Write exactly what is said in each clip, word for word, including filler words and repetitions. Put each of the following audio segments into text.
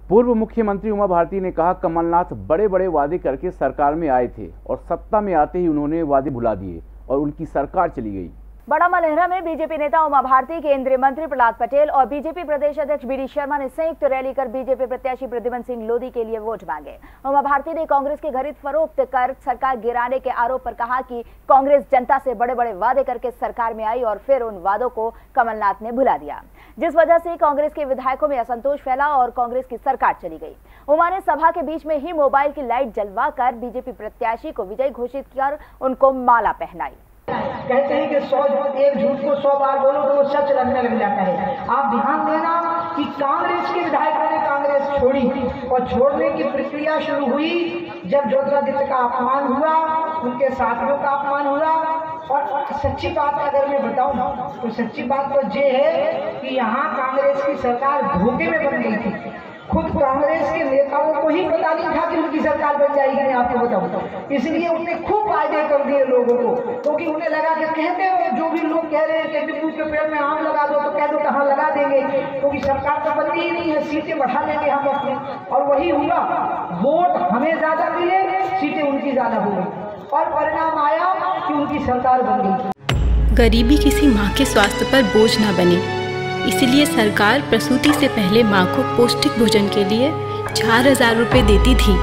पूर्व मुख्यमंत्री उमा भारती ने कहा, कमलनाथ बड़े बड़े वादे करके सरकार में आए थे और सत्ता में आते ही उन्होंने वादे भुला दिए और उनकी सरकार चली गई। बड़ा मलहरा में बीजेपी नेता उमा भारती, केंद्रीय मंत्री प्रहलाद पटेल और बीजेपी प्रदेश अध्यक्ष बी डी शर्मा ने संयुक्त रैली कर बीजेपी प्रत्याशी प्रद्युमन सिंह लोधी के लिए वोट मांगे। उमा भारती ने कांग्रेस के खरीद फरोख्त कर सरकार गिराने के आरोप पर कहा कि कांग्रेस जनता से बड़े बड़े वादे करके सरकार में आई और फिर उन वादों को कमलनाथ ने भुला दिया, जिस वजह से कांग्रेस के विधायकों में असंतोष फैला और कांग्रेस की सरकार चली गई। उमा ने सभा के बीच में ही मोबाइल की लाइट जलवाकर बीजेपी प्रत्याशी को विजयी घोषित कर उनको माला पहनाई। कहते हैं कि सौ एक झूठ को सौ बार बोलो तो वो सच लगने लग जाता है। आप ध्यान देना कि कांग्रेस के विधायकों ने कांग्रेस छोड़ी और छोड़ने की प्रक्रिया शुरू हुई जब ज्योतिरादित्य का अपमान हुआ, उनके साथियों का अपमान हुआ। और सच्ची बात अगर मैं बताऊं तो सच्ची बात तो ये है कि यहाँ कांग्रेस की सरकार धोखे में बन गई थी। खुद कांग्रेस के नेताओं को ही पता नहीं था कि उनकी सरकार बन जाएगी। मैं आपको बताऊं, इसलिए उन्होंने खूब वायदे कर दिए लोगों को, क्योंकि उन्हें लगा कि कहते हो जो भी लोग कह रहे हैं कि नींबू के पेड़ में आम लगा दो, तो कह दो कहाँ लगा देंगे, क्योंकि सरकार तो बनती ही नहीं है, सीटें बढ़ा लेंगे हम अपनी। और वही हुआ, वोट हमें ज्यादा मिले, सीटें उनकी ज्यादा हो गई और परिणाम आया कि उनकी सरकार बन गई। गरीबी किसी माँ के स्वास्थ्य पर बोझ न बने, इसीलिए सरकार प्रसूति से पहले माँ को पौष्टिक भोजन के लिए चार हजार रुपये देती थी।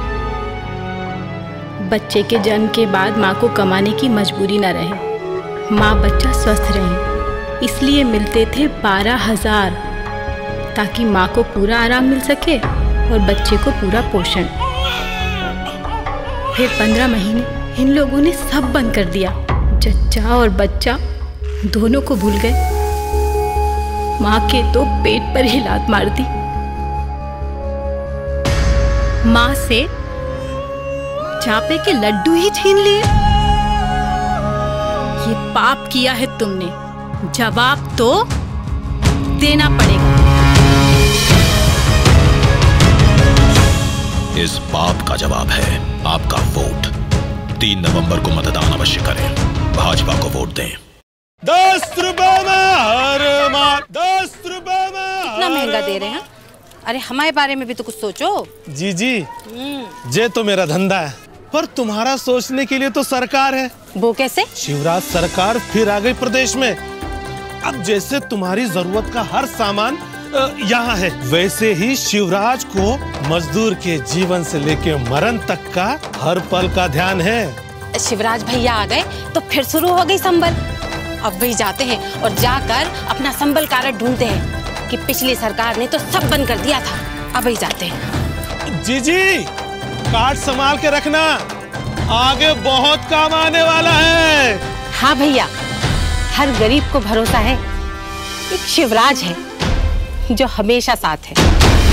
बच्चे के जन्म के बाद माँ को कमाने की मजबूरी न रहे, माँ बच्चा स्वस्थ रहे, इसलिए मिलते थे बारह हजार, ताकि माँ को पूरा आराम मिल सके और बच्चे को पूरा पोषण। फिर पंद्रह महीने इन लोगों ने सब बंद कर दिया, जच्चा और बच्चा दोनों को भूल गए। माँ के तो पेट पर ही लात मार दी। माँ से चापे के लड्डू ही छीन लिए। ये पाप किया है तुमने, जवाब तो देना पड़ेगा। इस पाप का जवाब है आपका वोट। तीन नवंबर को मतदान अवश्य करें, भाजपा को वोट दें। दस रुपए में हर मार, दस रुपए में कितना महंगा दे रहे हैं? अरे हमारे बारे में भी तो कुछ सोचो। जी जी, ये तो मेरा धंधा है, पर तुम्हारा सोचने के लिए तो सरकार है। वो कैसे? शिवराज सरकार फिर आ गई प्रदेश में। अब जैसे तुम्हारी जरूरत का हर सामान यहाँ है, वैसे ही शिवराज को मजदूर के जीवन से लेके मरण तक का हर पल का ध्यान है। शिवराज भैया आ गए तो फिर शुरू हो गई संबल। अब वही जाते हैं और जाकर अपना संबल कारक ढूंढते हैं कि पिछली सरकार ने तो सब बंद कर दिया था। अब वही जाते हैं। जी जी, कार्ड संभाल के रखना, आगे बहुत काम आने वाला है। हाँ भैया, हर गरीब को भरोसा है, एक शिवराज है जो हमेशा साथ है।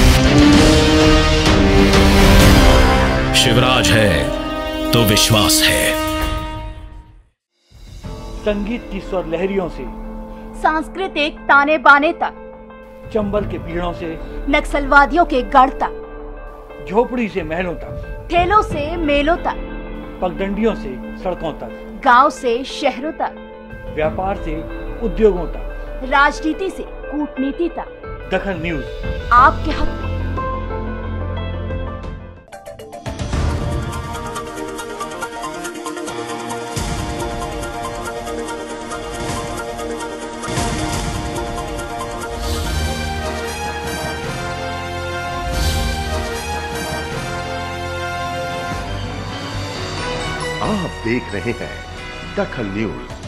शिवराज है तो विश्वास है। संगीत की स्वर लहरियों से सांस्कृतिक ताने बाने तक, चंबल के पीड़ों से नक्सलवादियों के गढ़ तक, झोपड़ी से महलों तक, ठेलों से मेलों तक, पगडंडियों से सड़कों तक, गांव से शहरों तक, व्यापार से उद्योगों तक, राजनीति से कूटनीति तक, दखल न्यूज आपके हक में। आप देख रहे हैं दखल न्यूज।